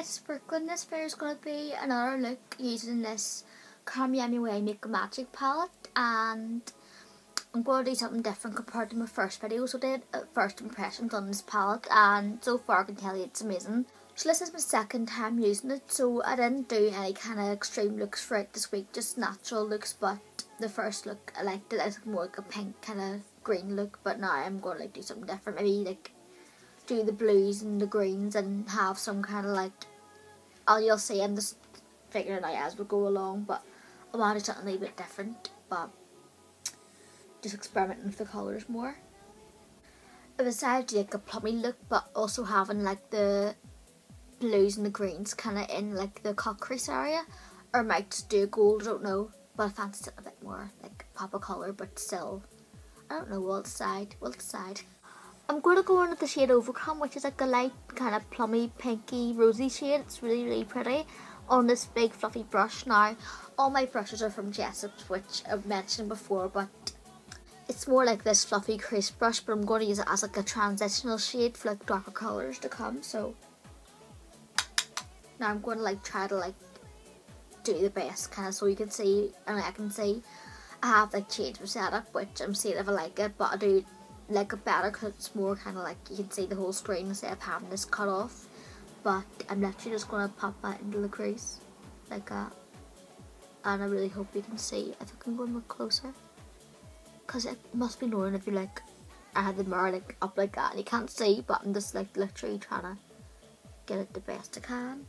sprinkling this video is going to be another look using this Come Yummy Way Makeup Magic palette, and I'm going to do something different compared to my first videos I did, first impressions on this palette, and so far I can tell you it's amazing. So this is my second time using it, so I didn't do any kind of extreme looks for it this week, just natural looks, but the first look I liked it. It's more like a pink kind of green look, but now I'm going to do something different, maybe like do the blues and the greens and have some kind of like, you'll see, I'm just figuring it out as we go along, but I want to do something a little bit different, but just experimenting with the colours more. I decided to do like a plummy look, but also having like the blues and the greens kind of in like the cut crease area, or I might just do a gold, I don't know, but I fancy it a bit more like pop of colour, but still, I don't know, we'll decide. I'm going to go in with the shade Overcome, which is like a light kind of plummy, pinky, rosy shade. It's really, really pretty on this big fluffy brush. Now, all my brushes are from Jessop's, which I've mentioned before, but it's more like this fluffy crease brush, but I'm going to use it as like a transitional shade for like darker colours to come. So now I'm going to like try to like do the best kind of so you can see, and I can see I have like changed my setup, which I'm seeing if I like it, but I do like it better because it's more kind of like you can see the whole screen instead of having this cut off. But I'm literally just going to pop that into the crease like that, and I really hope you can see if I can go much closer, because it must be annoying if you like I had the mirror like up like that and you can't see, but I'm just like literally trying to get it the best I can.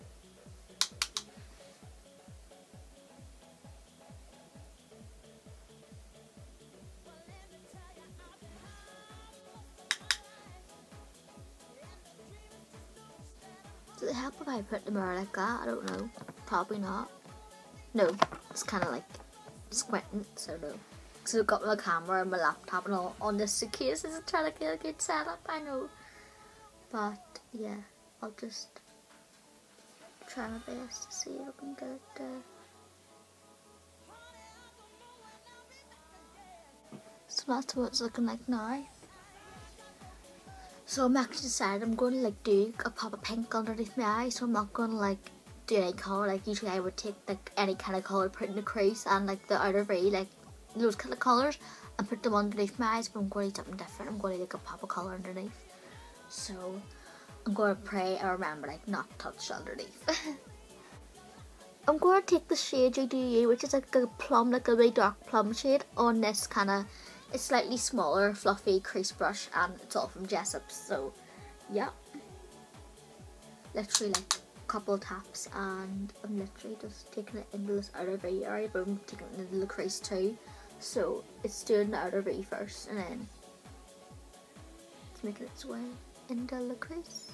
Does it help if I put the mirror like that? I don't know. Probably not. No, it's kind of like squinting, so no. So I've got my camera and my laptop and all on this suitcase. Is trying to get a good setup, I know. But yeah, I'll just try my best to see if I can get it there. So that's what it's looking like now. So I'm actually decided I'm going to like do a pop of pink underneath my eye, so I'm not going to like do any colour. Like usually I would take like any kind of colour, put in the crease and like the outer V, like those kind of colours, and put them underneath my eyes, but I'm going to do something different. I'm going to do like a pop of colour underneath. So I'm going to pray and remember like not touch underneath. I'm going to take the shade JDU, which is like a plum, like a really dark plum shade, on this kind of, it's slightly smaller, fluffy crease brush, and it's all from Jessop's, so yeah. Literally like a couple of taps, and I'm literally just taking it into this outer V area, but I'm taking it into the crease too. So it's doing the outer V first, and then it's making its way into the crease.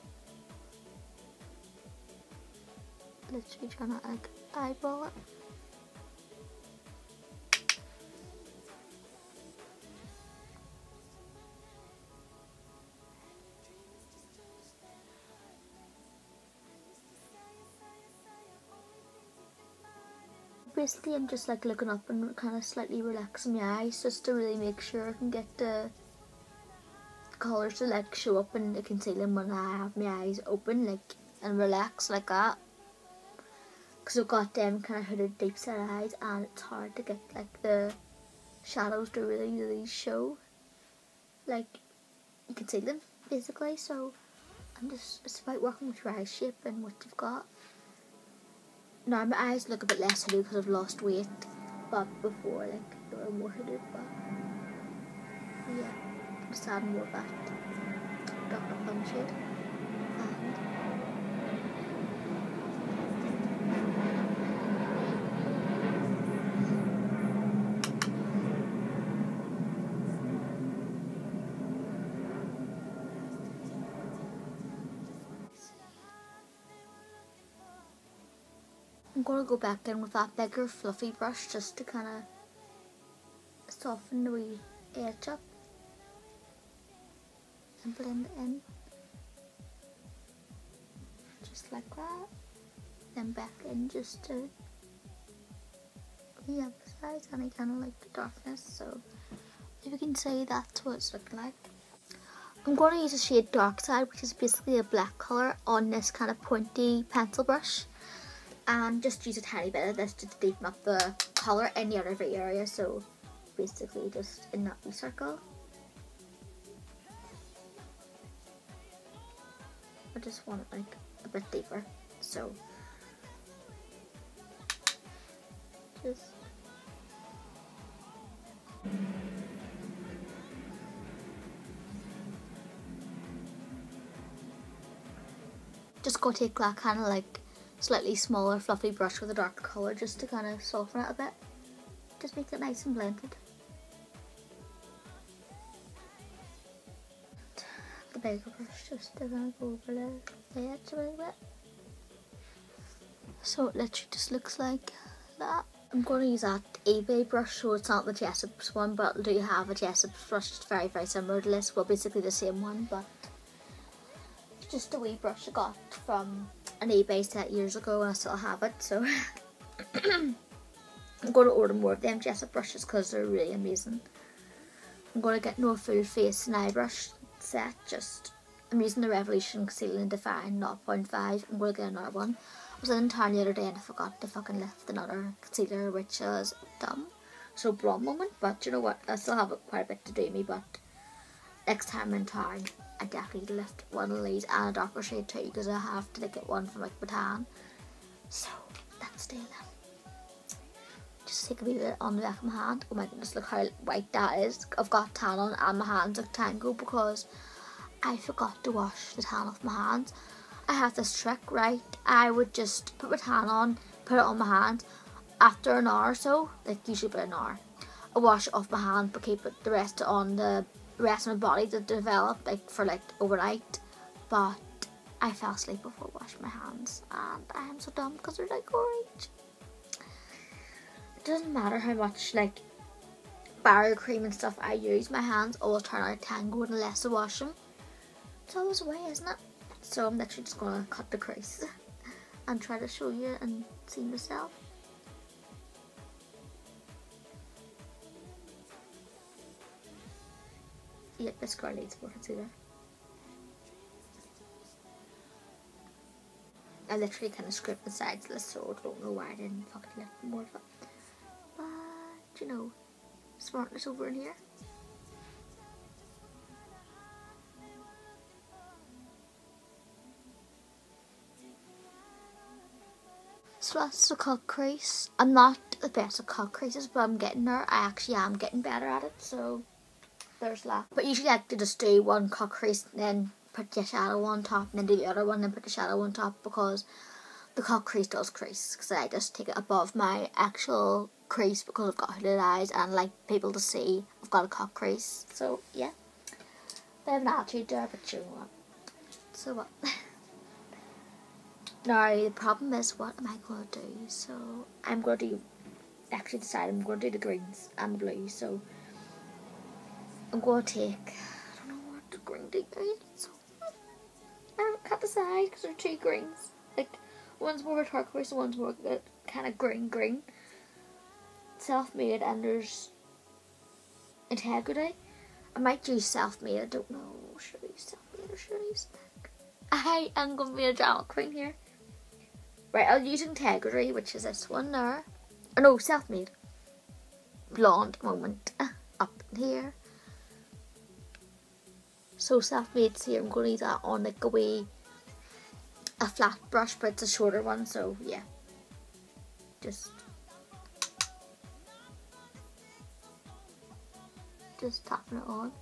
Literally trying to like eyeball it. Basically I'm just like looking up and kind of slightly relaxing my eyes just to really make sure I can get the colours to like show up and conceal them when I have my eyes open, like, and relax like that. Because I've got them kind of hooded deep set eyes, and it's hard to get like the shadows to really show, like you can see them basically. So it's about working with your eye shape and what you've got. Now my eyes look a bit less hooded because I've lost weight, but before like they were more hooded. But yeah, I'm just adding more of that darker plum shade. And I'm going to go back in with that bigger fluffy brush just to kind of soften the wee edge up and blend it in. Just like that. Then back in just to re-emphasize any kind of like the darkness. So if you can see, that's what it's looking like. I'm going to use the shade Dark Side, which is basically a black colour, on this kind of pointy pencil brush, and just use a tiny bit of this to deepen up the colour in the outer V area, so basically just in that wee circle. I just want it like a bit deeper, so just go take that kind of like slightly smaller fluffy brush with a dark colour just to kind of soften it a bit. Just make it nice and blended. The bigger brush just to kind of go over the edge a little bit. So it literally just looks like that. I'm going to use that eBay brush, so it's not the Jessop's one, but I do have a Jessop's brush. It's very, very similar to this. Well, basically the same one, but it's just a wee brush I got from an eBay set years ago and I still have it, so I'm going to order more of them Jessop brushes because they're really amazing. I'm going to get no full face and eye brush set, I'm using the Revolution Conceal and Define 0.5. I'm going to get another one. I was in town the other day and I forgot to fucking lift another concealer, which was dumb. So blonde moment, but you know what, I still have quite a bit to do me, but next time I'm in town I definitely lift one of these and a darker shade too, because I have to get one from like Bataan. So that's deal then. Just take a wee bit on the back of my hand. Oh my goodness, look how white that is. I've got tan on and my hands are tangled because I forgot to wash the tan off my hands. I have this trick, right? I would just put my tan on, put it on my hand. After an hour or so, like usually about an hour, I wash it off my hand but keep the rest on the rest of my body to develop like for like overnight. But I fell asleep before I washed my hands and I am so dumb because they're like orange. It doesn't matter how much like barrier cream and stuff I use, my hands always turn out tangled unless I wash them. It's always a way, isn't it? So I'm literally just gonna cut the crease and try to show you and see myself. Yep, this girl needs more concealer. I literally kind of scraped the sides of this, so I don't know why I didn't fucking lift more of it. But you know, smartness over in here. So that's the cut crease. I'm not the best at cut creases, but I'm getting there. I actually am getting better at it, so there's that. But usually I like to just do one cut crease, then put your shadow on top, and then do the other one, then put the shadow on top, because the cut crease does crease. Because I just take it above my actual crease because I've got hooded eyes and I like people to see I've got a cut crease. So yeah, bit of an attitude there, but you know what. So what? Now the problem is, what am I going to do? So I'm going to actually decide I'm going to do the greens and the blues. So I'm going to take, I don't know what the green to use. So I can't decide because there are two greens. Like one's more of a turquoise and one's more kind of green. Self-made, and there's Integrity. I might use Self-made. I don't know. Should I use Self-made or should I use? I am going to be a drama queen here. Right, I'll use Integrity, which is this one there. Oh no, Self-made. Blonde moment up in here. So Self-made's here. I'm going to use that on like a flat brush, but it's a shorter one. So yeah, just tapping it on.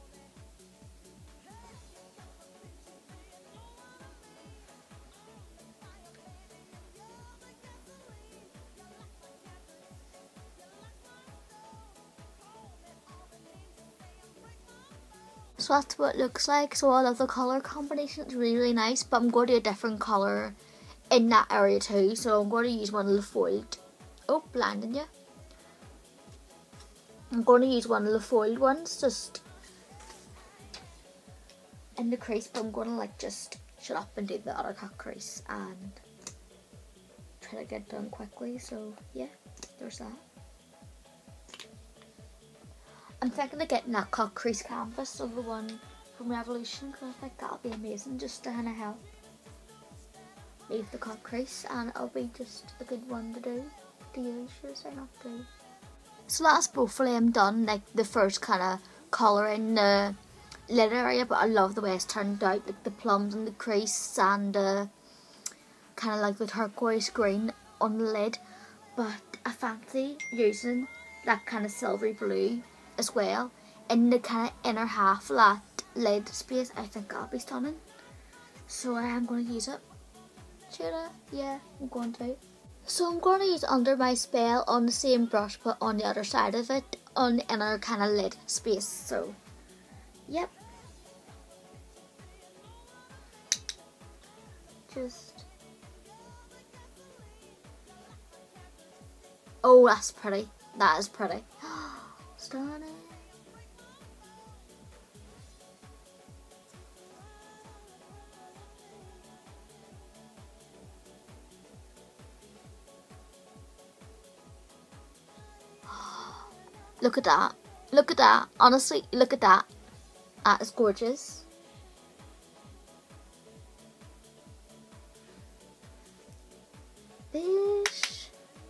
So that's what it looks like. So I love the colour combination, it's really, really nice, but I'm going to do a different colour in that area too. So I'm going to use one of the foiled, oh, blinding you. I'm going to use one of the foiled ones just in the crease, but I'm going to like just shut up and do the other cut crease and try to get done quickly. So yeah, there's that. I'm thinking of getting that cut crease canvas, so the one from Revolution because I think that'll be amazing just to kind of help leave the cut crease, and it'll be just a good one to use, should I say, not to. So that's both of them done, like the first kind of colouring the lid area, but I love the way it's turned out, like the plums and the crease and kind of like the turquoise green on the lid. But I fancy using that kind of silvery blue as well in the kind of inner half of that lid space. I think that'll be stunning. So I am going to use it. Should I? Yeah, I'm going to. So I'm going to use Under My Spell on the same brush but on the other side of it on the inner kind of lid space. So, yep. Just. Oh, that's pretty. That is pretty. Stunning. Look at that. Look at that. Honestly, look at that. That is gorgeous. Bish.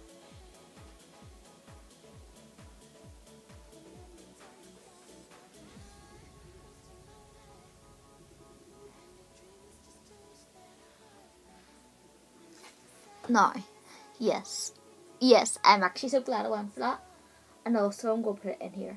Now, yes. Yes, I'm actually so glad I went for that. And also I'm going to put it in here.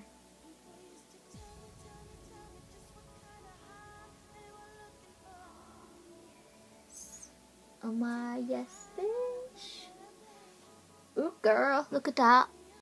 Yes. Oh my, yes, bitch. Ooh, girl, look at that.